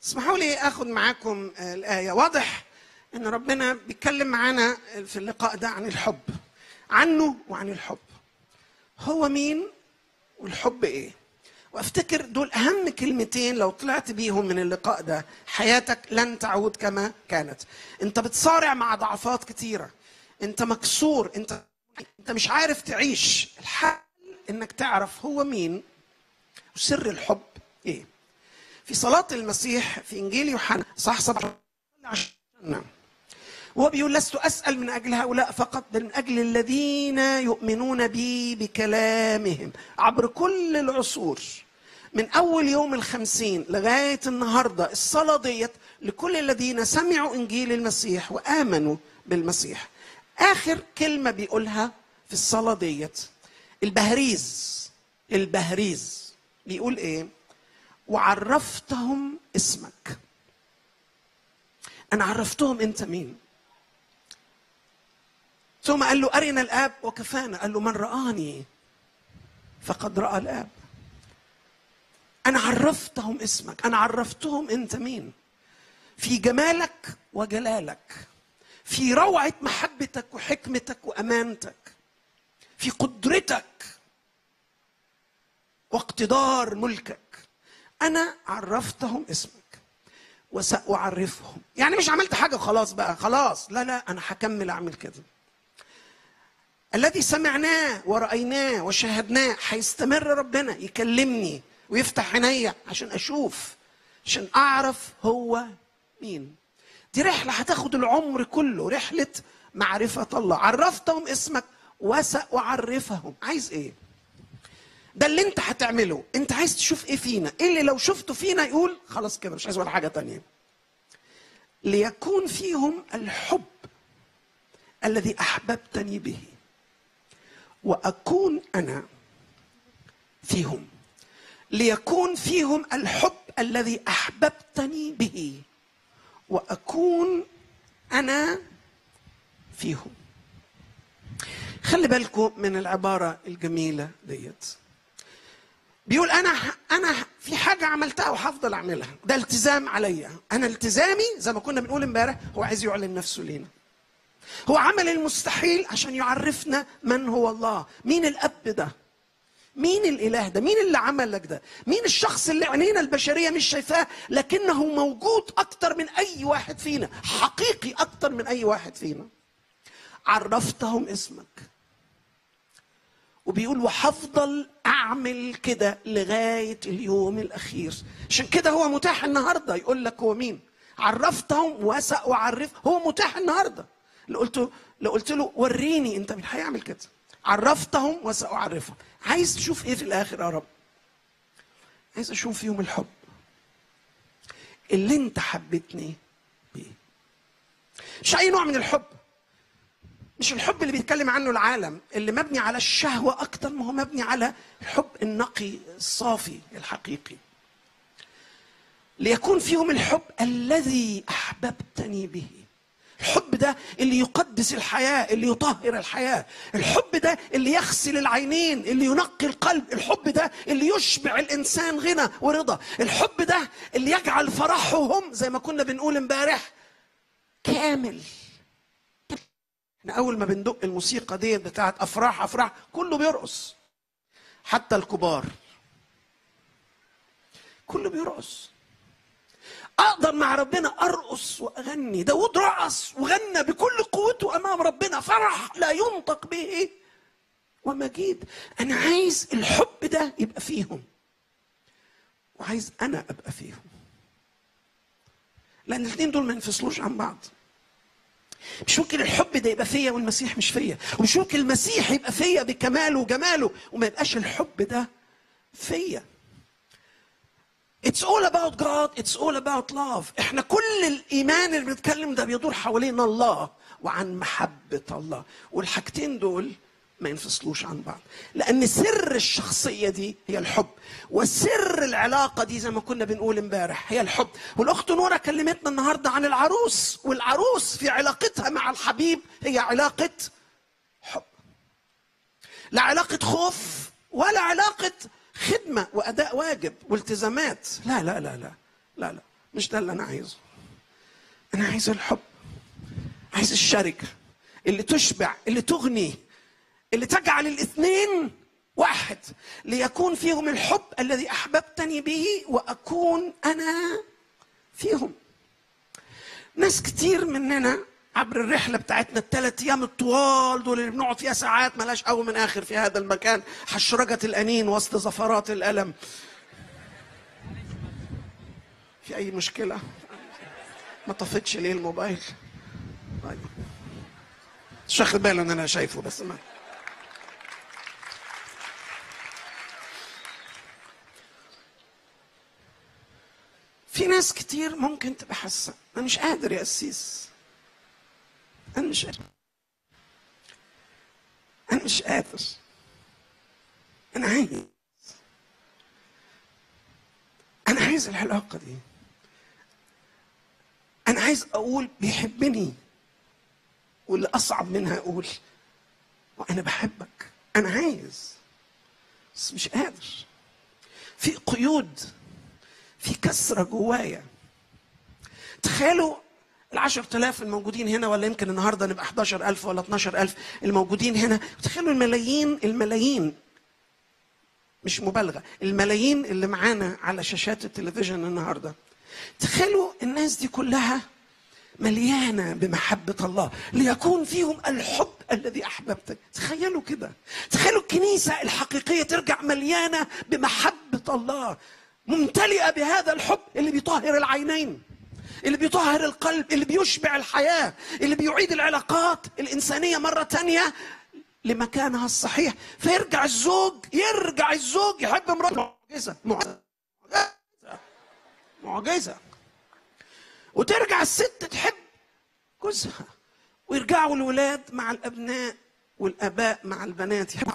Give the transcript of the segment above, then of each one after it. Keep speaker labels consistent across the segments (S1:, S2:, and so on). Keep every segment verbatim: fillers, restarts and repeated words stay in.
S1: اسمحوا لي اخذ معاكم الآية. واضح ان ربنا بيتكلم معانا في اللقاء ده عن الحب، عنه وعن الحب. هو مين والحب ايه؟ وافتكر دول اهم كلمتين لو طلعت بيهم من اللقاء ده حياتك لن تعود كما كانت. انت بتصارع مع ضعفات كتيرة، انت مكسور، انت انت مش عارف تعيش. الحل انك تعرف هو مين وسر الحب ايه. في صلاة المسيح في انجيل يوحنا صح سبعة عشر وهو بيقول: لست اسال من اجل هؤلاء فقط بل من اجل الذين يؤمنون بي بكلامهم. عبر كل العصور من اول يوم الخمسين لغايه النهارده الصلاه ديت لكل الذين سمعوا انجيل المسيح وامنوا بالمسيح. اخر كلمه بيقولها في الصلاه ديت البهريز البهريز بيقول ايه؟ وعرفتهم اسمك. انا عرفتهم انت مين. ثم قال له: أرنا الآب وكفانا. قال له: من رآني فقد رأى الآب. أنا عرفتهم اسمك، أنا عرفتهم أنت مين، في جمالك وجلالك، في روعة محبتك وحكمتك وأمانتك، في قدرتك واقتدار ملكك. أنا عرفتهم اسمك وسأعرفهم. يعني مش عملت حاجة خلاص بقى خلاص، لا لا، أنا هكمل أعمل كده. الذي سمعناه ورأيناه وشاهدناه هيستمر ربنا يكلمني ويفتح عينيا عشان أشوف، عشان أعرف هو مين. دي رحلة هتاخد العمر كله، رحلة معرفة الله. عرفتهم اسمك وسأعرفهم. عايز ايه؟ ده اللي انت هتعمله. انت عايز تشوف ايه فينا؟ ايه اللي لو شفته فينا يقول خلاص كده مش عايز ولا حاجة تانية؟ ليكون فيهم الحب الذي أحببتني به وأكون أنا فيهم. ليكون فيهم الحب الذي أحببتني به وأكون أنا فيهم. خلي بالكم من العبارة الجميلة ديت. بيقول أنا أنا في حاجة عملتها وهفضل أعملها، ده التزام عليا. أنا التزامي زي ما كنا بنقول امبارح هو عايز يعلن نفسه لينا. هو عمل المستحيل عشان يعرفنا من هو الله. مين الأب ده؟ مين الإله ده؟ مين اللي عمل لك ده؟ مين الشخص اللي عينينا البشرية مش شايفاه لكنه موجود أكتر من أي واحد فينا، حقيقي أكتر من أي واحد فينا. عرفتهم اسمك. وبيقول وحفضل أعمل كده لغاية اليوم الأخير. عشان كده هو متاح النهاردة يقول لك هو مين. عرفتهم وسأعرف. هو متاح النهاردة. لو قلت لو قلت له وريني انت مين هيعمل كده. عرفتهم وسأعرفهم. عايز تشوف ايه في الاخر يا رب؟ عايز اشوف فيهم الحب اللي انت حبيتني بيه. مش اي نوع من الحب، مش الحب اللي بيتكلم عنه العالم اللي مبني على الشهوة اكتر ما هو مبني على الحب النقي الصافي الحقيقي. ليكون فيهم الحب الذي احببتني به. الحب ده اللي يقدس الحياة، اللي يطهر الحياة. الحب ده اللي يغسل العينين، اللي ينقي القلب. الحب ده اللي يشبع الإنسان غنى ورضا. الحب ده اللي يجعل فرحهم زي ما كنا بنقول امبارح كامل. احنا أول ما بندق الموسيقى دي بتاعت أفراح أفراح كله بيرقص، حتى الكبار كله بيرقص. أقدر مع ربنا أرقص وأغني. داود رقص وغنى بكل قوته أمام ربنا، فرح لا ينطق به ومجيد. أنا عايز الحب ده يبقى فيهم، وعايز أنا أبقى فيهم، لأن الاثنين دول ما ينفصلوش عن بعض. مش ممكن الحب ده يبقى فيا والمسيح مش فيا، ومش ممكن المسيح يبقى فيا بكماله وجماله وما يبقاش الحب ده فيا. It's all about God, it's all about love. احنا كل الإيمان اللي بنتكلم ده بيدور حوالين الله وعن محبة الله، والحاجتين دول ما ينفصلوش عن بعض، لأن سر الشخصية دي هي الحب، وسر العلاقة دي زي ما كنا بنقول امبارح هي الحب. والأخت نورة كلمتنا النهاردة عن العروس، والعروس في علاقتها مع الحبيب هي علاقة حب، لا علاقة خوف ولا علاقة خدمة وأداء واجب والتزامات. لا لا لا لا لا لا مش ده اللي انا عايزه. انا عايز الحب، عايز الشركه اللي تشبع، اللي تغني، اللي تجعل الاثنين واحد، ليكون فيهم الحب الذي احببتني به واكون انا فيهم. ناس كتير مننا عبر الرحله بتاعتنا الثلاث ايام الطوال دول اللي بنقعد فيها ساعات ملاش اول من اخر في هذا المكان، حشرجه الانين وسط زفرات الالم. في اي مشكله؟ ما طفتش ليه الموبايل؟ طيب مش واخد بالي ان انا شايفه بس ما. في ناس كتير ممكن تبقى حاسه انا مش قادر يا قسيس، انا مش قادر، انا مش قادر، انا عايز، انا عايز العلاقه دي، انا عايز اقول بيحبني، واللي اصعب منها اقول وانا بحبك. انا عايز بس مش قادر، في قيود، في كسرة جوايا. تخيلوا العشر تلاف الموجودين هنا، ولا يمكن النهاردة نبقى حداشر ألف ولا اتناشر ألف الموجودين هنا. تخيلوا الملايين الملايين، مش مبالغة، الملايين اللي معانا على شاشات التلفزيون النهاردة. تخيلوا الناس دي كلها مليانة بمحبة الله، ليكون فيهم الحب الذي أحببتك. تخيلوا كده، تخيلوا الكنيسة الحقيقية ترجع مليانة بمحبة الله، ممتلئة بهذا الحب اللي بيطهر العينين، اللي بيطهر القلب، اللي بيشبع الحياة، اللي بيعيد العلاقات الإنسانية مرة تانية لمكانها الصحيح. فيرجع الزوج، يرجع الزوج يحب مراته. معجزة معجزة معجزة. وترجع الست تحب جوزها، ويرجعوا الولاد مع الأبناء والآباء مع البنات يحبوا.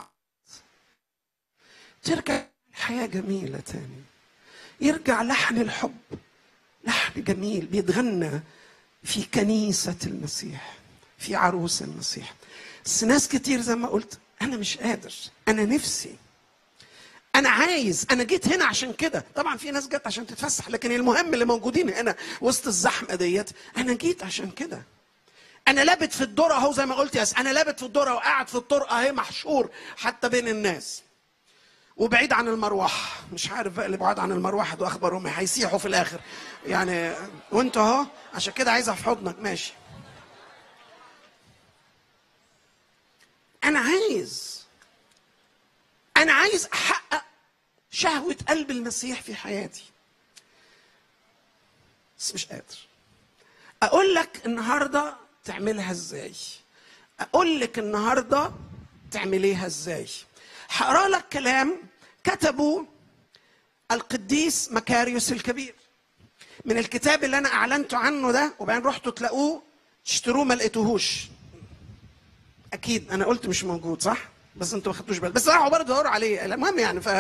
S1: ترجع الحياة جميلة تاني، يرجع لحن الحب، لحن جميل بيتغنى في كنيسة المسيح، في عروس المسيح. بس ناس كتير زي ما قلت أنا مش قادر، أنا نفسي، أنا عايز، أنا جيت هنا عشان كده. طبعا في ناس جت عشان تتفسح، لكن المهم اللي موجودين هنا وسط الزحمة ديت أنا جيت عشان كده. أنا لابت في الدرة أهو زي ما قلت يا أنا لابت في الدرة وقاعد في الطرقة أهي محشور حتى بين الناس، وبعيد عن المروحة. مش عارف بقى اللي بعاد عن المروحة دول أخبارهم هيسيحوا في الآخر يعني، وأنت أهو عشان كده عايزها في حضنك. ماشي، أنا عايز، أنا عايز أحقق شهوة قلب المسيح في حياتي، بس مش قادر. أقول لك النهاردة تعملها إزاي، أقول لك النهاردة تعمليها إزاي. هقرأ لك كلام كتبه القديس مكاريوس الكبير من الكتاب اللي أنا أعلنت عنه ده، وبعدين رحتوا تلاقوه تشتروه ما لقيتوهوش. أكيد أنا قلت مش موجود صح؟ بس أنتوا ما خدتوش بالك، بس راحوا برضه دوروا عليه. المهم يعني ف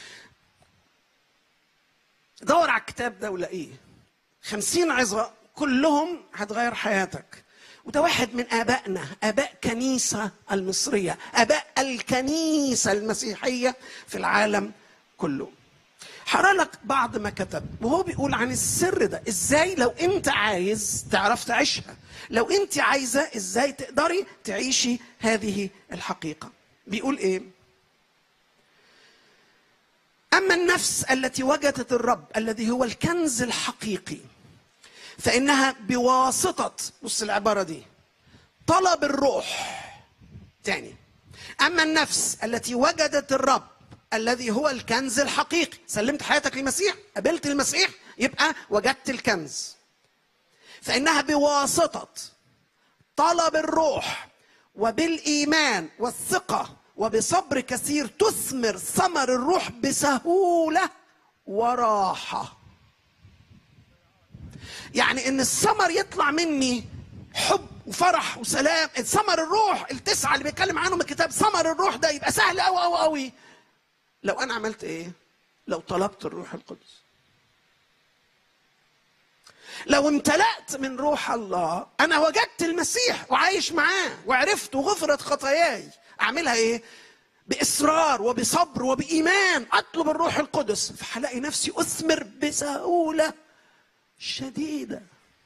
S1: دور على الكتاب ده ولاقيه. خمسين عظة كلهم هتغير حياتك. وده واحد من آبائنا، آباء كنيسة المصرية، آباء الكنيسة المسيحية في العالم كله. هقرا لك بعض ما كتب، وهو بيقول عن السر ده ازاي لو انت عايز تعرف تعيشها، لو انت عايزة ازاي تقدري تعيشي هذه الحقيقة. بيقول ايه؟ أما النفس التي وجدت الرب الذي هو الكنز الحقيقي فإنها بواسطة، بص العبارة دي، طلب الروح. تاني، أما النفس التي وجدت الرب الذي هو الكنز الحقيقي، سلمت حياتك للمسيح، قبلت المسيح، يبقى وجدت الكنز. فإنها بواسطة طلب الروح وبالإيمان والثقة وبصبر كثير تثمر ثمر الروح بسهولة وراحة. يعني ان الثمر يطلع مني حب وفرح وسلام. ثمر الروح التسعة اللي بيتكلم عنهم الكتاب، ثمر الروح ده يبقى سهل قوي قوي قوي لو انا عملت ايه؟ لو طلبت الروح القدس، لو امتلأت من روح الله. انا وجدت المسيح وعايش معاه وعرفت وغفرت خطاياي، اعملها ايه؟ بإصرار وبصبر وبإيمان، أطلب الروح القدس، فهلاقي نفسي أثمر بسهولة شديدة،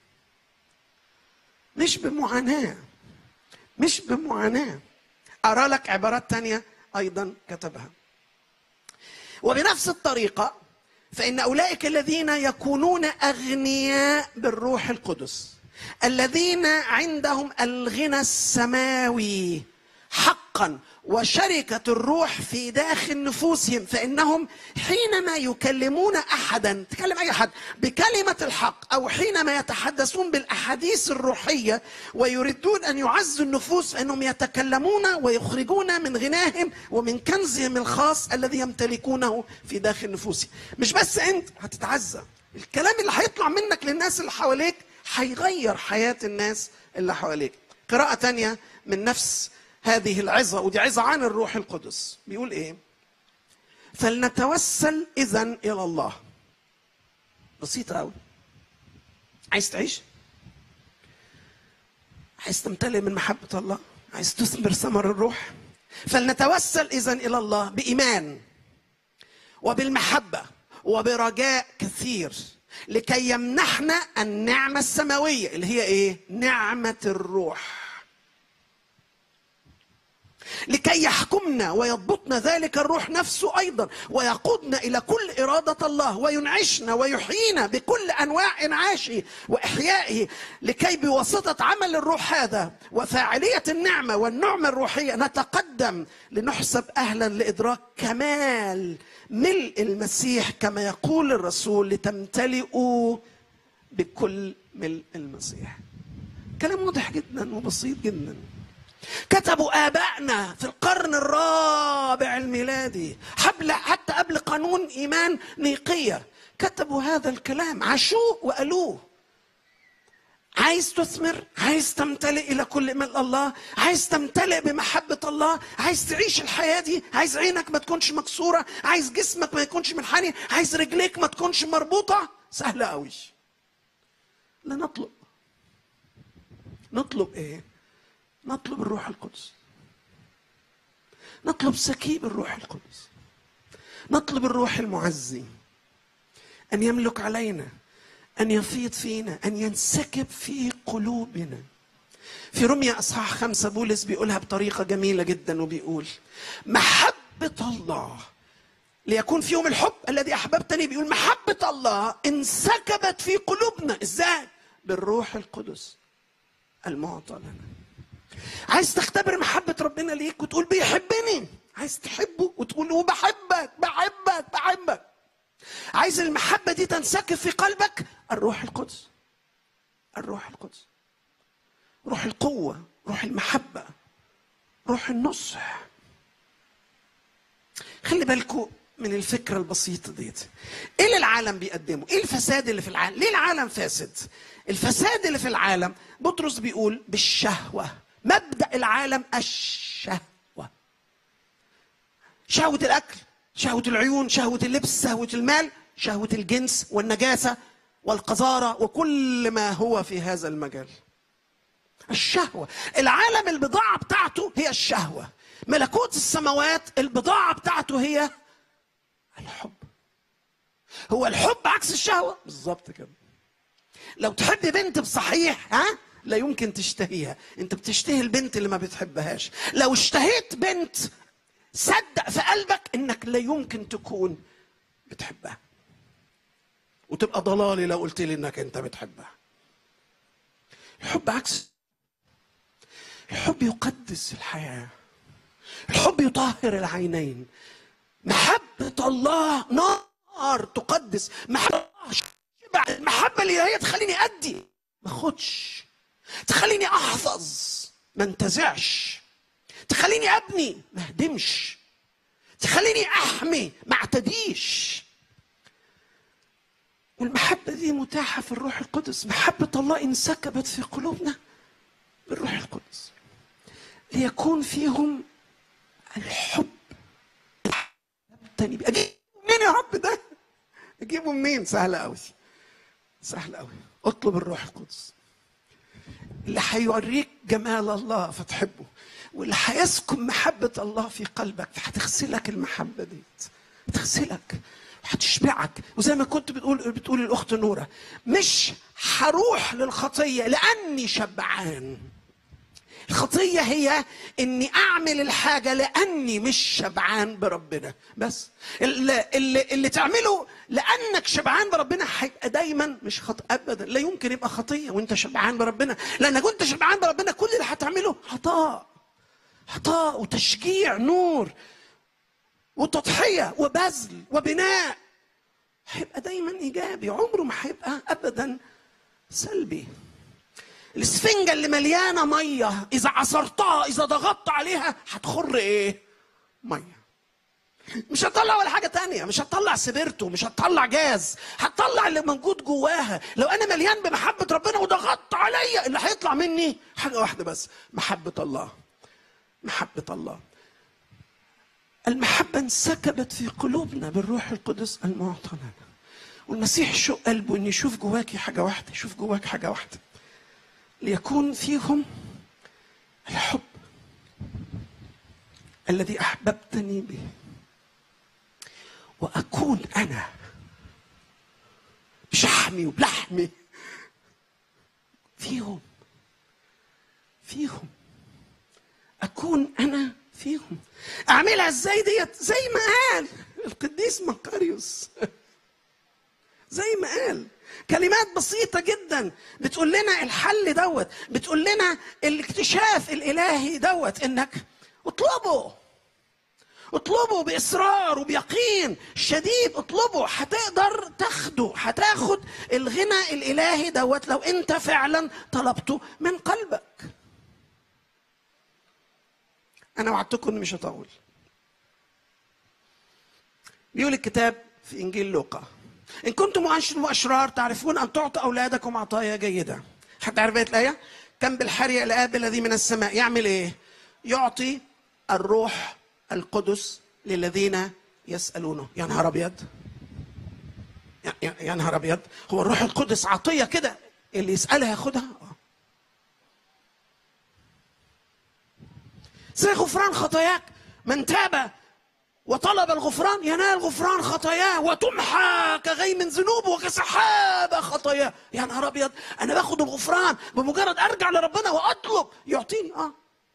S1: مش بمعاناة، مش بمعاناة. أرى لك عبارات تانية أيضا كتبها. وبنفس الطريقة فإن أولئك الذين يكونون أغنياء بالروح القدس، الذين عندهم الغنى السماوي حقا وشركة الروح في داخل نفوسهم، فإنهم حينما يكلمون أحدا، تكلم أي أحد بكلمة الحق، أو حينما يتحدثون بالأحاديث الروحية ويريدون أن يعزوا النفوس، فإنهم يتكلمون ويخرجون من غناهم ومن كنزهم الخاص الذي يمتلكونه في داخل نفوسهم. مش بس أنت هتتعزى، الكلام اللي هيطلع منك للناس اللي حواليك هيغير حياة الناس اللي حواليك. قراءة تانية من نفس هذه العظة، ودي عظة عن الروح القدس، بيقول ايه؟ فلنتوسل إذن إلى الله. بسيطة أوي. عايز تعيش؟ عايز تمتلئ من محبة الله؟ عايز تثمر ثمر الروح؟ فلنتوسل إذن إلى الله بإيمان وبالمحبة وبرجاء كثير، لكي يمنحنا النعمة السماوية اللي هي ايه؟ نعمة الروح، لكي يحكمنا ويضبطنا ذلك الروح نفسه أيضا، ويقودنا إلى كل إرادة الله، وينعشنا ويحيينا بكل أنواع إنعاشه وإحيائه، لكي بواسطة عمل الروح هذا وفاعلية النعمة والنعمة الروحية نتقدم لنحسب أهلا لإدراك كمال ملء المسيح، كما يقول الرسول لتمتلئوا بكل ملء المسيح. كلام واضح جدا وبسيط جدا. كتبوا آبائنا في القرن الرابع الميلادي، حتى قبل قانون إيمان نيقية، كتبوا هذا الكلام، عاشوه وقالوه. عايز تثمر؟ عايز تمتلئ إلى كل ملء الله؟ عايز تمتلئ بمحبة الله؟ عايز تعيش الحياة دي؟ عايز عينك ما تكونش مكسورة؟ عايز جسمك ما يكونش منحني؟ عايز رجليك ما تكونش مربوطة؟ سهلة قوي. لا نطلب. نطلب ايه؟ نطلب الروح القدس، نطلب سكيب الروح القدس، نطلب الروح المعزي أن يملك علينا، أن يفيض فينا، أن ينسكب في قلوبنا. في رمية أصحاح خمسة بولس بيقولها بطريقة جميلة جدا، وبيقول محبة الله ليكون فيهم الحب الذي أحببتني، بيقول محبة الله انسكبت في قلوبنا. إزاي؟ بالروح القدس المعطى لنا. عايز تختبر محبة ربنا ليك وتقول بيحبني، عايز تحبه وتقول وبحبك بحبك بحبك. عايز المحبة دي تنسكب في قلبك؟ الروح القدس، الروح القدس، روح القوة، روح المحبة، روح النصح. خلي بالكم من الفكرة البسيطة ديت. ايه اللي العالم بيقدمه؟ ايه الفساد اللي في العالم؟ ليه العالم فاسد؟ الفساد اللي في العالم بطرس بيقول بالشهوة. مبدأ العالم الشهوة، شهوة الأكل، شهوة العيون، شهوة اللبس، شهوة المال، شهوة الجنس والنجاسة والقذارة وكل ما هو في هذا المجال. الشهوة. العالم البضاعة بتاعته هي الشهوة. ملكوت السماوات البضاعة بتاعته هي الحب. هو الحب عكس الشهوة بالظبط كده. لو تحب بنت بصحيح ها لا يمكن تشتهيها، انت بتشتهي البنت اللي ما بتحبهاش. لو اشتهيت بنت صدق في قلبك انك لا يمكن تكون بتحبها، وتبقى ضلالي لو قلت لي انك انت بتحبها. الحب عكس. الحب يقدس الحياة، الحب يطهر العينين. محبة الله نار تقدس. محبة المحبة اللي هي تخليني أدي ما أخدش، تخليني أحفظ ما انتزعش، تخليني أبني ما أهدمش، تخليني أحمي ما اعتديش. والمحبة دي متاحة في الروح القدس. محبة الله انسكبت في قلوبنا بالروح القدس ليكون فيهم الحب. أجيبه منين يا رب ده؟ أجيبه منين؟ سهل قوي، سهل قوي. اطلب الروح القدس اللي هيوريك جمال الله فتحبه، واللي هيسكن محبة الله في قلبك فهتغسلك المحبة دي، تغسلك هتشبعك. وزي ما كنت بتقول بتقول الاخت نوره، مش هروح للخطيه لاني شبعان. الخطيه هي اني اعمل الحاجه لاني مش شبعان بربنا. بس اللي, اللي, اللي تعمله لانك شبعان بربنا هيبقى دايما مش خطأ ابدا. لا يمكن يبقى خطيه وانت شبعان بربنا، لانك وانت شبعان بربنا كل اللي هتعمله عطاء، عطاء وتشجيع، نور وتضحيه وبذل وبناء. هيبقى دايما ايجابي، عمره ما هيبقى ابدا سلبي. الاسفنجه اللي مليانه ميه اذا عصرتها، اذا ضغطت عليها هتخر ايه؟ ميه. مش هتطلع ولا حاجه تانية، مش هتطلع سبيرتو، مش هتطلع جاز، هتطلع اللي موجود جواها. لو انا مليان بمحبه ربنا وضغطت عليا، اللي هيطلع مني حاجه واحده بس، محبه الله. محبه الله. المحبه انسكبت في قلوبنا بالروح القدس المعطى لنا. والمسيح شق قلبه ان يشوف جواكي حاجه واحده، يشوف جواك حاجه واحده، ليكون فيهم الحب الذي احببتني به، واكون انا بشحمي وبلحمي فيهم. فيهم اكون انا فيهم. اعملها ازاي ديت؟ زي ما قال القديس مقاريوس، زي ما قال كلمات بسيطة جدا بتقول لنا الحل دوت، بتقول لنا الاكتشاف الإلهي دوت، انك اطلبه، اطلبه بإصرار وبيقين شديد. اطلبه، هتقدر تاخده، هتاخد الغنى الإلهي دوت لو انت فعلا طلبته من قلبك. انا وعدتكم اني مش هطول. بيقول الكتاب في انجيل لوقا: إن كنتم معاشرين وأشرار تعرفون أن تعطوا أولادكم عطايا جيدة. حد عارف بقية الآية؟ كم بالحري الآب الذي من السماء يعمل إيه؟ يعطي الروح القدس للذين يسألونه. يا نهار أبيض، يا نهار أبيض. هو الروح القدس عطية كده اللي يسألها ياخدها؟ زي غفران خطاياك، من تاب وطلب الغفران ينال غفران خطاياه وتمحى كغيم ذنوبه وكسحابه خطاياه. يا نهار ابيض، انا باخد الغفران بمجرد ارجع لربنا واطلب يعطيني. اه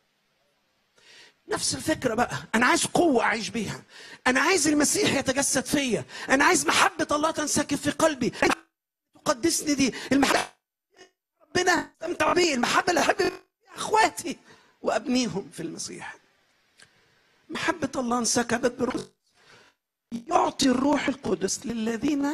S1: نفس الفكره بقى. انا عايز قوه اعيش بيها، انا عايز المسيح يتجسد فيا، انا عايز محبه الله تنسكب في قلبي تقدسني. دي المحبه ربنا استمتع بيه، المحبه اللي احب اخواتي وابنيهم في المسيح. محبة الله انسكبت بالروح. يعطي الروح القدس للذين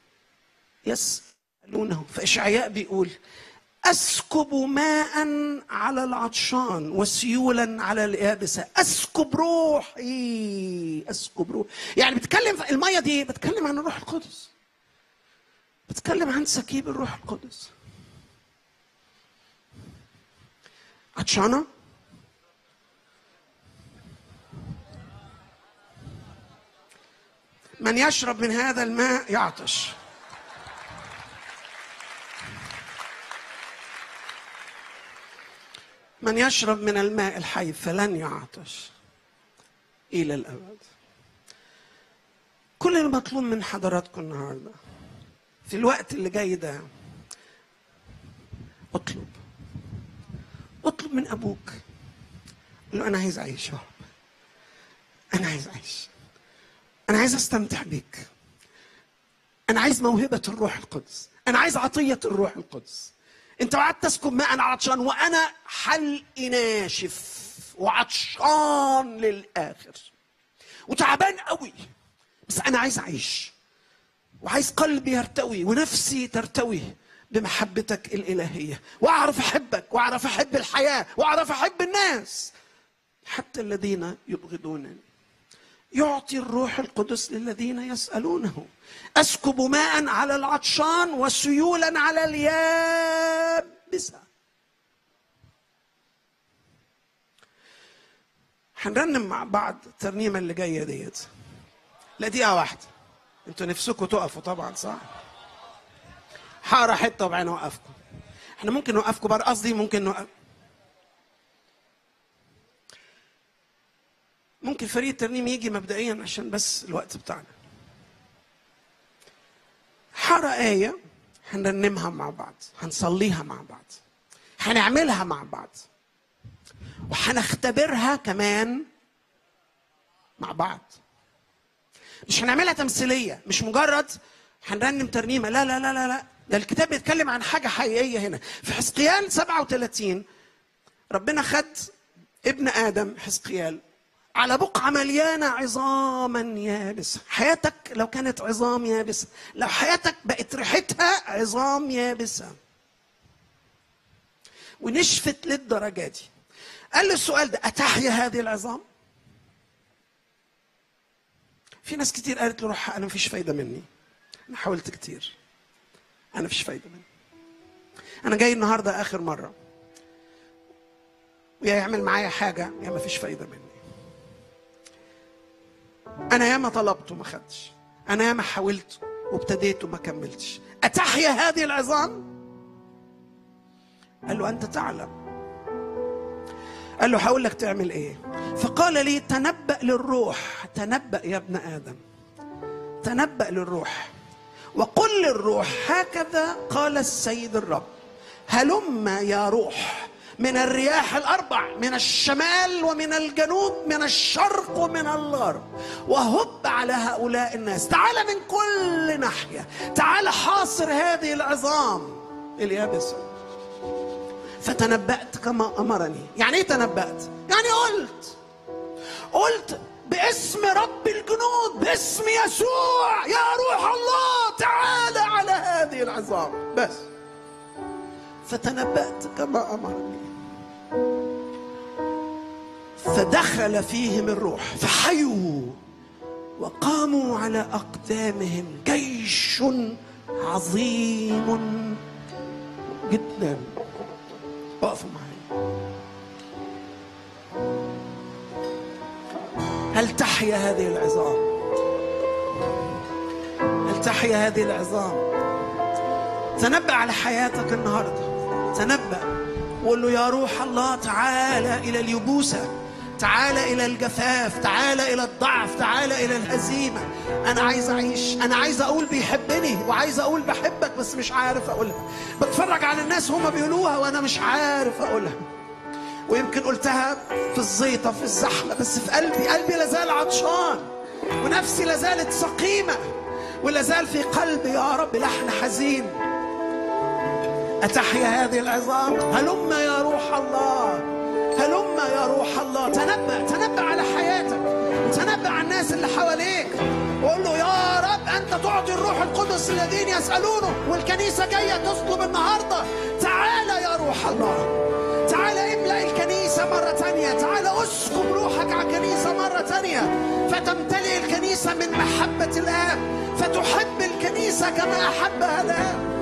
S1: يسألونه. فإشعياء بيقول: أسكب ماء على العطشان وسيولا على اليابسة. أسكب روحي، أسكب روح. يعني بتكلم المية دي، بتكلم عن الروح القدس، بتكلم عن سكيب الروح القدس. عطشانة؟ من يشرب من هذا الماء يعطش. من يشرب من الماء الحي فلن يعطش إلى الأبد. كل المطلوب من حضراتكم النهارده في الوقت اللي جاي ده، اطلب، اطلب من أبوك. قل له: أنا عايز أعيش يا رب، أنا عايز أعيش، أنا عايز أستمتع بيك، أنا عايز موهبة الروح القدس، أنا عايز عطية الروح القدس. أنت وعدت تسكب ماء على عطشان، وأنا حلقي ناشف وعطشان للآخر وتعبان قوي، بس أنا عايز أعيش، وعايز قلبي يرتوي ونفسي ترتوي بمحبتك الإلهية، وأعرف أحبك، وأعرف أحب الحياة، وأعرف أحب الناس حتى الذين يبغضونني. يعطي الروح القدس للذين يسألونه. أسكب ماء على العطشان وسيولا على اليابسة. هنرنم مع بعض الترنيمة اللي جاية ديت. لا دقيقة واحدة، انتوا نفسكم تقفوا طبعا صح؟ هقرا حتة وبعدين اوقفكم. احنا ممكن نوقفكم بره، قصدي ممكن نوقف، ممكن فريق الترنيم يجي مبدئيا عشان بس الوقت بتاعنا. هقرا آية هنرنمها مع بعض، هنصليها مع بعض، هنعملها مع بعض، وهنختبرها كمان مع بعض. مش هنعملها تمثيلية، مش مجرد هنرنم ترنيمة، لا لا لا لا لا، ده الكتاب بيتكلم عن حاجة حقيقية هنا. في حزقيال سبعة وثلاثين ربنا خد ابن آدم حزقيال على بقعة مليانة عظاما يابسة. حياتك لو كانت عظام يابسة، لو حياتك بقت ريحتها عظام يابسة ونشفت للدرجة دي، قال له السؤال ده: أتحيا هذه العظام؟ في ناس كتير قالت له روح أنا مفيش فايدة مني، أنا حاولت كتير، أنا مفيش فايدة مني، أنا جاي النهاردة آخر مرة، ويا يعمل معايا حاجة يا مفيش فايدة مني. أنا ياما طلبت وما خدتش، أنا ياما حاولت وابتديت وما كملتش، أتحيا هذه العظام؟ قال له أنت تعلم. قال له هقول لك تعمل إيه. فقال لي: تنبأ للروح، تنبأ يا ابن آدم، تنبأ للروح وقل للروح: هكذا قال السيد الرب، هلم يا روح من الرياح الأربع، من الشمال ومن الجنوب، من الشرق ومن الغرب، وهب على هؤلاء الناس. تعال من كل ناحية، تعال حاصر هذه العظام اليابسة. فتنبأت كما أمرني. يعني إيه تنبأت؟ يعني قلت قلت باسم رب الجنود، باسم يسوع، يا روح الله تعال على هذه العظام بس. فتنبأت كما أمرني، فدخل فيهم الروح فحيوا وقاموا على أقدامهم جيش عظيم جدا. وقفوا معي. هل تحيا هذه العظام؟ هل تحيا هذه العظام؟ تنبأ على حياتك النهارده، تنبأ وقول له: يا روح الله تعال إلى اليبوسة، تعال إلى الجفاف، تعال إلى الضعف، تعال إلى الهزيمة. أنا عايز أعيش، أنا عايز أقول بيحبني وعايز أقول بحبك بس مش عارف أقولها. بتفرج على الناس هما بيقولوها وأنا مش عارف أقولها، ويمكن قلتها في الزيطة في الزحمة، بس في قلبي قلبي لازال عطشان، ونفسي لازالت سقيمة، ولازال في قلبي يا رب لحن حزين. أتحيا هذه العظام؟ هلم يا روح الله، هلم يا روح الله. تنبأ، تنبأ على حياتك، وتنبأ على الناس اللي حواليك، وقول له: يا رب أنت تعطي الروح القدس الذين يسألونه، والكنيسة جاية تطلب النهاردة. تعال يا روح الله، تعال املأ الكنيسة مرة تانية، تعال اسكب روحك على الكنيسة مرة تانية، فتمتلئ الكنيسة من محبة الآب، فتحب الكنيسة كما أحبها الآب.